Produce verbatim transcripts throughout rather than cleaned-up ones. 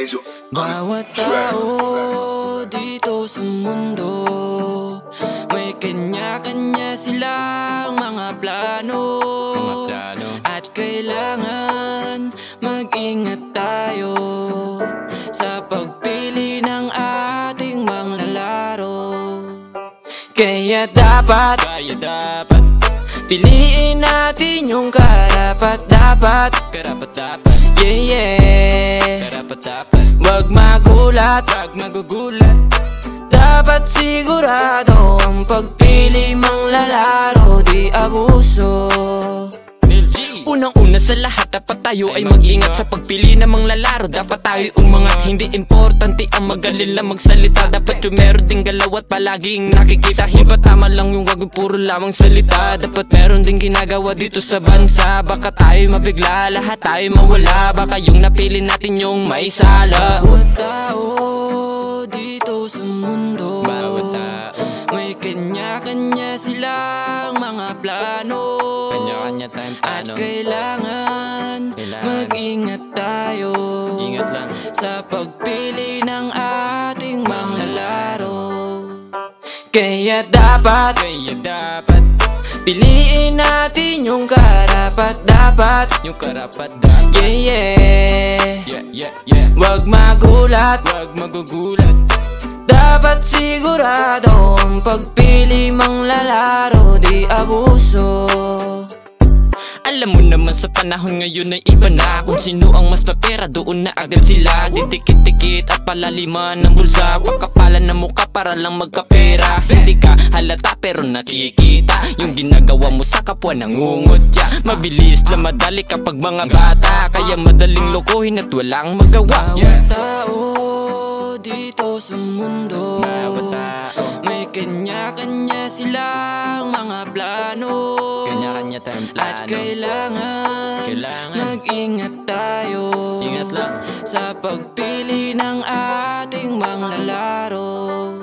Angel. Bawat tao dito sa mundo may kanya-kanya silang mga plano, mga plano. At kailangan mag-ingat tayo sa pagpili ng ating manglalaro. Kaya dapat, Kaya dapat piliin natin yung karapat-dapat. Karapat-dapat, yeah, yeah. Karapat-dapat, Wag magulat, wag magugulat. dapat sigurado ang pagpili manglalaro, di abuso. Unang-una sa lahat, dapat tayo ay mag-ingat sa pagpili ng mga lalaro. Dapat tayo umangat, hindi importante ang magaling lang magsalita. Dapat yung meron ding galaw at palaging nakikita. Hindi pa tama lang yung wag yung puro lamang salita. Dapat meron ding ginagawa dito sa bansa. Baka tayo mabigla, lahat tayo mawala. Baka yung napili natin yung may sala. Bawat tao dito sa mundo, Bawat tao may kanya-kanya silang mga plano, kanya-kanya tayong at plano. kailangan, Kailangan mag-ingat tayo Ingat lang sa pagpili ng ating manglalaro. Kaya dapat, Kaya dapat piliin natin yung karapat-dapat. yung karapat-dapat, Yeah, yeah. yeah, yeah, yeah. Wag magulat, Wag magugulat. dapat sigurado ang pagpili manglalaro, di abuso. Alam mo naman sa panahon ngayon ay iba na. Kung sino ang mas papera, doon na agad sila. Didikit-dikit at palaliman ng bulsa. Pagkapalan ng mukha para lang magkapera. Hindi ka halata pero nakikita yung ginagawa mo sa kapwa nangungutya. Mabilis na madali kapag mga bata, kaya madaling lokohin at walang magawa. Yeah. Bawat tao dito sa mundo, Bawat tao may kanya-kanya silang mga plano, kanya-kanya tayong at plano. kailangan, Kailangan mag-ingat tayo Ingat lang sa pagpili ng ating manglalaro.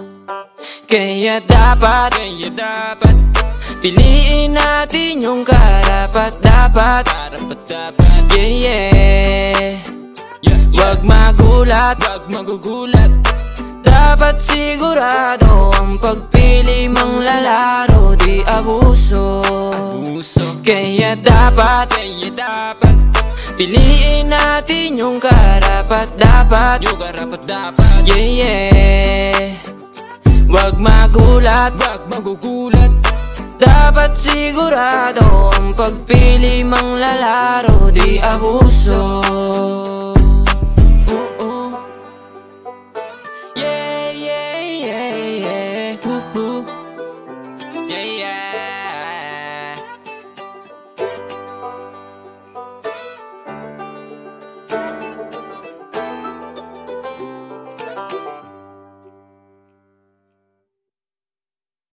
Kaya dapat, Kaya dapat piliin natin yung karapat-dapat. Karapat-dapat, Yeah, yeah. yeah, yeah. Wag magulat, Wag magugulat. dapat sigurado ang pagpili manglalaro, di abuso. Puso, Kaya dapat, kaya dapat piliin natin yung karapat-dapat. yung karapat-dapat, Yeah, yeah. Wag magulat, wag magugulat. dapat sigurado ang pagpili manglalaro, di abuso.